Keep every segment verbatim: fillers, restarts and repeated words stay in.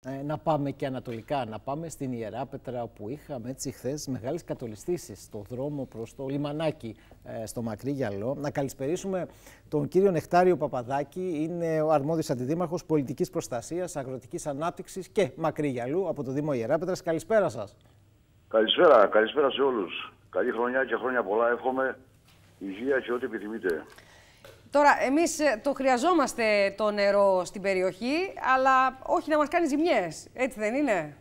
ε, να πάμε και ανατολικά, να πάμε στην Ιεράπετρα, όπου είχαμε έτσι χθες μεγάλες κατολιστήσεις στο δρόμο προς το λιμανάκι ε, στο Μακρύ Γυαλό. Να καλησπερίσουμε τον κύριο Νεκτάριο Παπαδάκη, είναι ο αρμόδιος αντιδήμαρχος πολιτικής προστασίας, αγροτικής ανάπτυξης και Μακρύ Γυαλού από το Δήμο Ιεράπετρας. Καλησπέρα σας. Καλησπέρα, καλησπέρα σε όλους. Καλή χρονιά και χρόνια πολλά εύχομαι, υγεία και ό,τι επιθυμείτε. Τώρα, εμείς το χρειαζόμαστε το νερό στην περιοχή, αλλά όχι να μας κάνει ζημιές. Έτσι δεν είναι?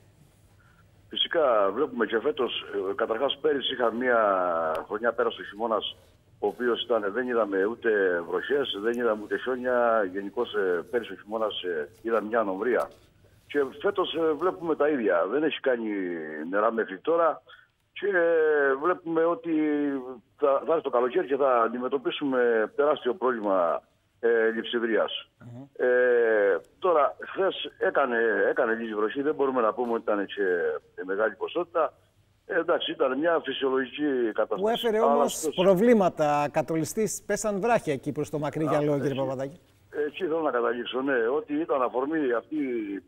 Φυσικά, βλέπουμε και φέτος, καταρχάς πέρυσι είχα μια χρονιά πέρασε ο χειμώνας, ο οποίος ήταν, δεν είδαμε ούτε βροχές, δεν είδαμε ούτε χιόνια. Γενικώς πέρυσι ο χειμώνας είδαμε μια ανομβρία. Και φέτος βλέπουμε τα ίδια. Δεν έχει κάνει νερά μέχρι τώρα. Και βλέπουμε ότι θα, θα έρθει το καλοκαίρι και θα αντιμετωπίσουμε τεράστιο πρόβλημα ε, λειψιδρίας. Mm-hmm. ε, τώρα, χθες έκανε, έκανε λίγη βροχή, δεν μπορούμε να πούμε ότι ήταν και μεγάλη ποσότητα. Ε, εντάξει, ήταν μια φυσιολογική κατάσταση. Που έφερε όμως Αλλά, προβλήματα. Κατολιστής, πέσαν βράχια εκεί προς το Μακρύ Γυαλό, κύριε Παπαδάκη. Εκεί θέλω να καταλήξω, ναι, ότι ήταν αφορμή αυτή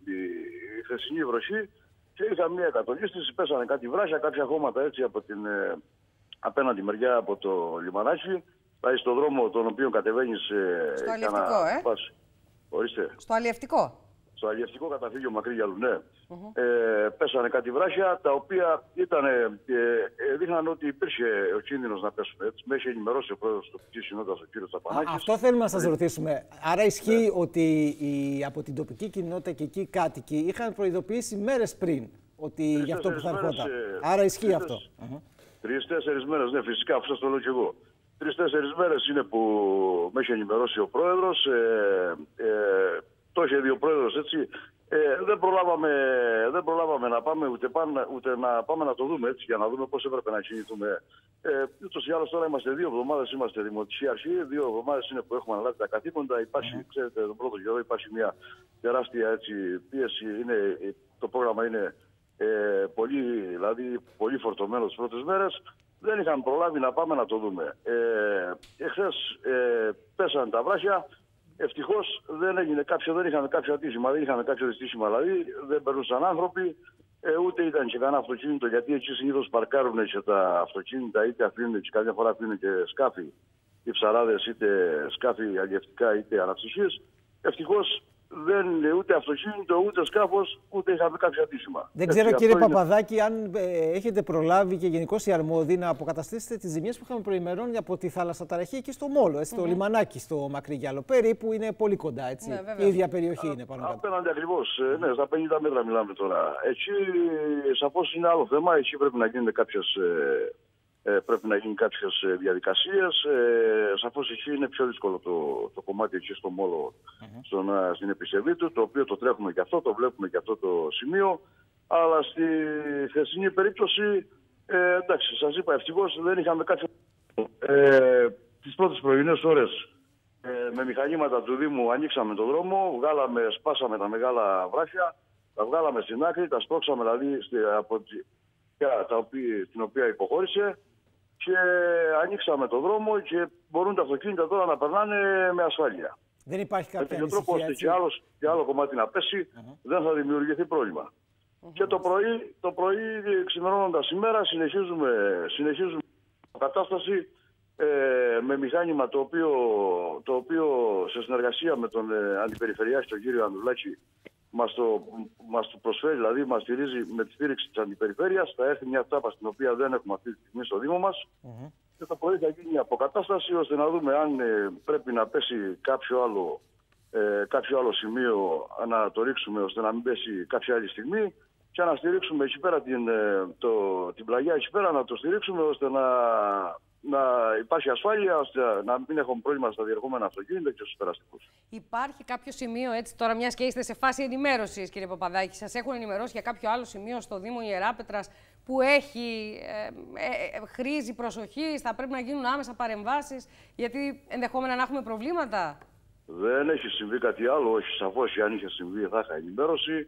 η χθεσινή βροχή. Και είχα μια κατολίστηση, πέσανε κάτι βράχια, κάποια χώματα έτσι από την ε, απέναντι μεριά από το λιμανάκι, δηλαδή στον δρόμο τον οποίο κατεβαίνεις. Ε, στο αλλιευτικό, ε? Πάση. Ορίστε. Στο αλλιευτικό. Στο αλλιευτικό καταφύγιο Μακρύ Γυαλού, ναι. Mm-hmm. ε, πέσανε κάτι βράχια, τα οποία ήταν, ε, ε, δείχναν ότι υπήρχε ο κίνδυνος να πέσουν. Έτσι, με έχει ενημερώσει ο πρόεδρος της τοπικής συνότητας, ο κύριος Τσαπανάκης. Αυτό θέλουμε να σας ρωτήσουμε. Άρα ισχύει ναι. ότι οι, από την τοπική κοινότητα και εκεί οι κάτοικοι είχαν προειδοποιήσει μέρες πριν ότι για αυτό που θα ερχόταν. Ε, Άρα ισχύει τρεις, αυτό. Τρεις-τέσσερις μέρες, ναι, φυσικά, αυτό σας το λέω και εγώ. Τρεις-τέσσερις μέρες είναι που με έχει ενημερώσει ο πρόεδρος. Ε, ε, το είχε δει ο πρόεδρος, έτσι. Ε, δεν, προλάβαμε, δεν προλάβαμε να πάμε ούτε, πάνε, ούτε να πάμε να το δούμε, έτσι, για να δούμε πώς έπρεπε να κινηθούμε. Ε, ούτως ή άλλως τώρα είμαστε δύο εβδομάδες, είμαστε δημοτική αρχή, δύο εβδομάδες είναι που έχουμε αναλάβει τα καθήκοντα. Υπάρχει, mm. ξέρετε, τον πρώτο καιρό υπάρχει μια τεράστια έτσι, πίεση. Είναι, το πρόγραμμα είναι ε, πολύ, δηλαδή, πολύ φορτωμένο τις πρώτες μέρες. Δεν είχαμε προλάβει να πάμε να το δούμε. Ε, εχθές ε, πέσαν τα βράχια. Ευτυχώς δεν έγινε κάποιο, δεν είχαμε κάποιο ατύχημα, δεν είχαμε κάποιο δυστύχημα, δηλαδή δεν περνούσαν άνθρωποι, ε, ούτε ήταν και κανένα αυτοκίνητο, γιατί εκεί συνήθως παρκάρουν και τα αυτοκίνητα, είτε αφήνουν και κάποια φορά αφήνουν και σκάφη, οι ψαράδες, είτε σκάφη αλλιευτικά, είτε αναψυχής. Ευτυχώς δεν είναι ούτε αυτοκίνητο, ούτε σκάφος, ούτε είχαμε κάποιο ατύχημα. Δεν ξέρω, Έτσι, κύριε Παπαδάκη, είναι... αν ε, έχετε προλάβει και γενικώς οι αρμόδιοι να αποκαταστήσετε τις ζημιές που είχαμε προημερών από τη θάλασσα ταραχή εκεί στο Μόλο, έτσι, mm-hmm. το λιμανάκι στο Μακρύ Γυαλό. Περίπου είναι πολύ κοντά, έτσι. Ναι, η ίδια περιοχή Α, είναι πάνω κάτω. Απέναντι ακριβώς, mm-hmm. ναι, στα πενήντα μέτρα μιλάμε τώρα. Εκεί σαφώς είναι άλλο θέμα, εκεί πρέπει να γίνουν κάποιες. Ε, Ε, πρέπει να γίνουν κάποιες διαδικασίες. Ε, σαφώς εκεί είναι πιο δύσκολο το, το κομμάτι εκεί στο Μόλο, mm-hmm. στον, στην επισεβή του, το οποίο το τρέχουμε και αυτό, το βλέπουμε και αυτό το σημείο. Αλλά στη χθεσινή περίπτωση, ε, εντάξει, σας είπα, ευτυχώς δεν είχαμε κάποιο... Ε, τις πρώτες πρωινές ώρες ε, με μηχανήματα του Δήμου ανοίξαμε τον δρόμο, βγάλαμε, σπάσαμε τα μεγάλα βράχια, τα βγάλαμε στην άκρη, τα σπρώξαμε δηλαδή στη, από τα οποία, την οποία υποχώρησε. Και ανοίξαμε τον δρόμο και μπορούν τα αυτοκίνητα τώρα να περνάνε με ασφάλεια. Δεν υπάρχει κάποια ανησυχία. Με τέτοιο τρόπο ώστε και, άλλος, και άλλο κομμάτι να πέσει, uh-huh. δεν θα δημιουργηθεί πρόβλημα. Uh-huh. Και το πρωί, το πρωί ξημερώνοντας ημέρα, συνεχίζουμε, συνεχίζουμε κατάσταση ε, με μηχάνημα το οποίο, το οποίο σε συνεργασία με τον ε, Αντιπεριφερειάρχη, τον κύριο Ανδρουλάκη, μας το, μας το προσφέρει, δηλαδή μας στηρίζει με τη στήριξη της Αντιπεριφέρειας. Θα έρθει μια τάπα στην οποία δεν έχουμε αυτή τη στιγμή στο Δήμο μας. Mm-hmm. Και το πρωί θα γίνει μια αποκατάσταση ώστε να δούμε αν ε, πρέπει να πέσει κάποιο άλλο, ε, κάποιο άλλο σημείο, να το ρίξουμε ώστε να μην πέσει κάποια άλλη στιγμή και να στηρίξουμε εκεί πέρα την, ε, το, την πλαγιά εκεί πέρα, να το στηρίξουμε ώστε να, να υπάρχει ασφάλεια, ώστε να μην έχουμε πρόβλημα στα διερχόμενα αυτοκίνητα και στους περαστικούς. Υπάρχει κάποιο σημείο, έτσι τώρα, μιας και είστε σε φάση ενημέρωσης, κύριε Παπαδάκη, σας έχουν ενημερώσει για κάποιο άλλο σημείο στο Δήμο Ιεράπετρας που έχει, ε, ε, χρήζει προσοχής, θα πρέπει να γίνουν άμεσα παρεμβάσεις, γιατί ενδεχόμενα να έχουμε προβλήματα? Δεν έχει συμβεί κάτι άλλο, όχι, σαφώς, αν είχε συμβεί θα είχα ενημέρωση.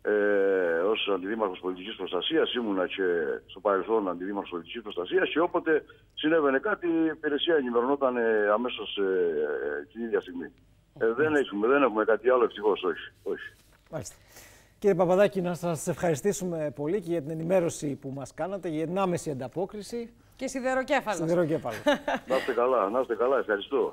Ε, ως Αντιδήμαρχος Πολιτικής Προστασίας, ήμουνα και στο παρελθόν Αντιδήμαρχος Πολιτικής Προστασίας, και όποτε συνέβαινε κάτι η υπηρεσία ενημερωνόταν ε, αμέσως ε, την ίδια στιγμή. Ε, δεν, έχουμε, δεν έχουμε κάτι άλλο, ευτυχώς, όχι. όχι. Μάλιστα. Κύριε Παπαδάκη, να σας ευχαριστήσουμε πολύ και για την ενημέρωση που μας κάνατε, για την άμεση ανταπόκριση. Και σιδεροκέφαλος. Σιδεροκέφαλος. Να είστε καλά, να είστε καλά, ευχαριστώ.